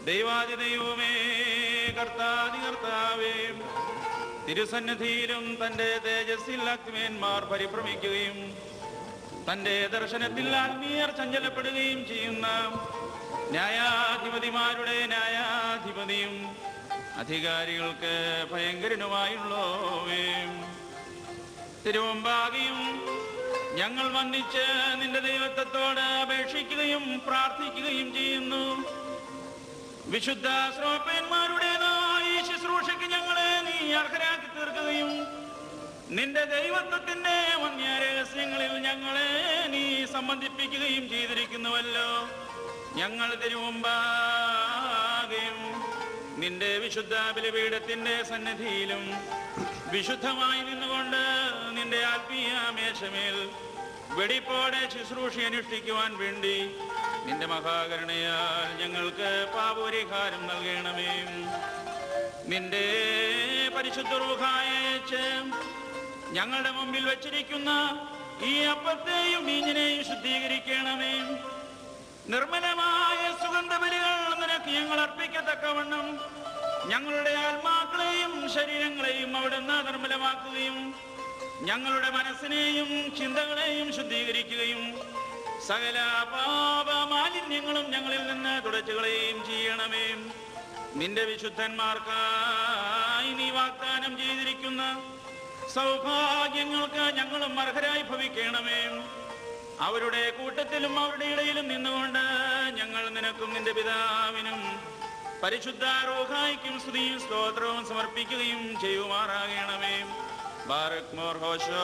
ദൈവാദിദൈവമേ, കർത്താവേ, തിരുസന്നിധിയിലും തന്റെ തേജസ്സിൽ അഗ്നിമേന്മാർ പരിഭ്രമിക്കുകയും തന്റെ ദർശനത്തിൽ ആത്മീയർ ചഞ്ചലപ്പെടുകയും ചെയ്യുന്ന ന്യായാധിപതിമാരുടെ ന്യായാധിപതിയും അധികാരികൾക്ക് ഭയങ്കരനുമായുള്ളവേ, തിരുവമ്പാകെയും ഞങ്ങൾ വന്ദിച്ച് നിന്റെ ദൈവത്വത്തോട് അപേക്ഷിക്കുകയും പ്രാർത്ഥിക്കുകയും ചെയ്യുന്നു. വിശുദ്ധ ശ്രോപ്പന്മാരുടേതായി ശുശ്രൂഷയ്ക്ക് ഞങ്ങളെ നീ അർഹരാക്കി തീർക്കുകയും നിന്റെ ദൈവത്വത്തിന്റെ വന്യ രഹസ്യങ്ങളിൽ ഞങ്ങളെ നീ സംബന്ധിപ്പിക്കുകയും ചെയ്തിരിക്കുന്നുവല്ലോ. ഞങ്ങൾ തിരുമുമ്പാകെയും നിന്റെ വിശുദ്ധ ബലിപീഠത്തിന്റെ സന്നിധിയിലും വിശുദ്ധമായി നിന്നുകൊണ്ട് നിന്റെ ആത്മീയ മേശമേൽ വെടിപ്പോടെ ശുശ്രൂഷ അനുഷ്ഠിക്കുവാൻ വേണ്ടി നിന്റെ മഹാകരുണയാൽ ഞങ്ങൾക്ക് പാപപരിഹാരം നൽകണമേ. നിന്റെ പരിശുദ്ധ റൂഹായെ അയച്ച് ഞങ്ങളുടെ മുമ്പിൽ വച്ചിരിക്കുന്ന ഈ അപ്പത്തെയും വീഞ്ഞിനെയും ശുദ്ധീകരിക്കണമേ. നിർമ്മലമായ സുഗന്ധബലികൾ നിനക്ക് ഞങ്ങൾ അർപ്പിക്കത്തക്കവണ്ണം ഞങ്ങളുടെ ആത്മാക്കളെയും ശരീരങ്ങളെയും അവിടുന്ന് നിർമ്മലമാക്കുകയും ഞങ്ങളുടെ മനസ്സിനെയും ചിന്തകളെയും ശുദ്ധീകരിക്കുകയും സകല പാപമാലിന്യങ്ങളും ഞങ്ങളിൽ നിന്ന് തുടച്ചുകളയുകയും ചെയ്യണമേ. നിന്റെ വിശുദ്ധന്മാർക്കായി നീ വാഗ്ദാനം ചെയ്തിരിക്കുന്ന സൗഭാഗ്യങ്ങൾക്ക് ഞങ്ങളും അർഹരായി ഭവിക്കണമേ. അവരുടെ കൂട്ടത്തിലും അവരുടെ ഇടയിലും നിന്നുകൊണ്ട് ഞങ്ങൾ നിനക്കും നിന്റെ പിതാവിനും പരിശുദ്ധ റൂഹായിക്കും സ്തുതിയും സ്തോത്രവും സമർപ്പിക്കുകയും ചെയ്യുമാറാകണമേ. ബാറക് മോർ ഹോശോ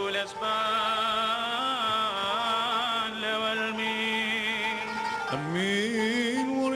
ബപ്പുലസ്ബാൻ ലവൽമീൻ. അമ്മീൻ.